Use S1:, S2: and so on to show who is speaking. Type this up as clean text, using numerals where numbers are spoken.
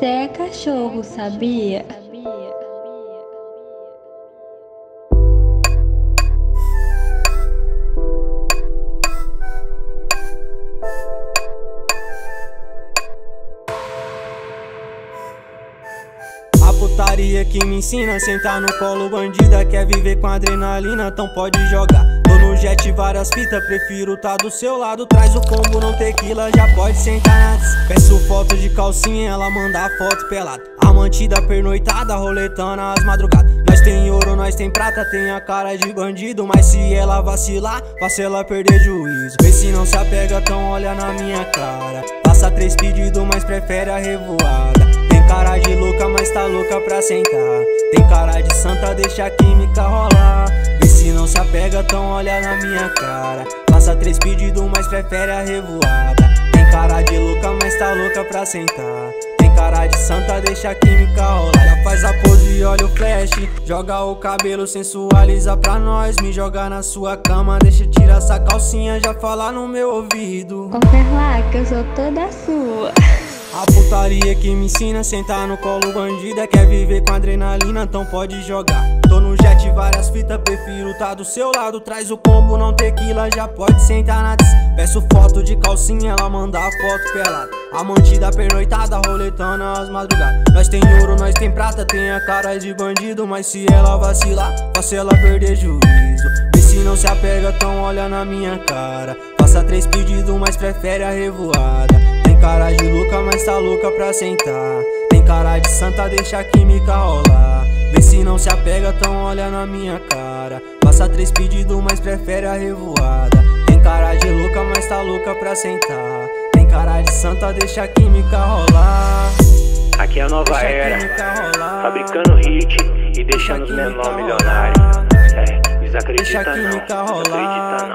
S1: Você é cachorro, sabia?
S2: A putaria que me ensina a sentar no colo bandida. Quer viver com adrenalina, então pode jogar. Tô no jet, várias fitas, prefiro tá do seu lado. Traz o combo, não tequila, já pode sentar antes. Peço foto de calcinha, ela manda a foto pelada. A mantida pernoitada, roletando as madrugadas. Nós tem ouro, nós tem prata, tem a cara de bandido. Mas se ela vacilar, faça ela perder juízo. Vê se não se apega, então olha na minha cara. Passa 3 pedidos, mas prefere a revoada. Tem cara de louca, mas tá louca pra sentar. Tem cara de santa, deixa a química rolar. Vê se não se apega, então olha na minha cara. Passa 3 pedidos, mas prefere a revoada. Tem cara de louca, mas tá louca pra sentar. Tem cara de santa, deixa a química rolar. Já faz a pose e olha o flash. Joga o cabelo, sensualiza pra nós. Me joga na sua cama, deixa eu tirar essa calcinha. Já fala no meu ouvido.
S1: Confere lá que eu sou toda sua.
S2: A putaria que me ensina a sentar no colo bandida. Quer viver com adrenalina, então pode jogar. Tô no jet, várias fitas, prefiro tá do seu lado. Traz o combo, não tequila, já pode sentar na tss. Peço foto de calcinha, ela manda a foto pelada. A mantida pernoitada, roletando as madrugadas. Nós tem ouro, nós tem prata, tem a cara de bandido. Mas se ela vacilar, faça ela perder juízo. Vê se não se apega, então olha na minha cara. Faça 3 pedidos, mas prefere a revoada. Tem cara de louca, mas tá louca pra sentar. Tem cara de santa, deixa a química rolar. Vê se não se apega, então olha na minha cara. Faça 3 pedidos, mas prefere a revoada. Tem cara de louca, mas tá louca pra sentar. Tem cara de santa, deixa a química rolar.
S3: Aqui é a nova era, fabricando hit e deixando os menores milionários. Desacreditando não, acreditando.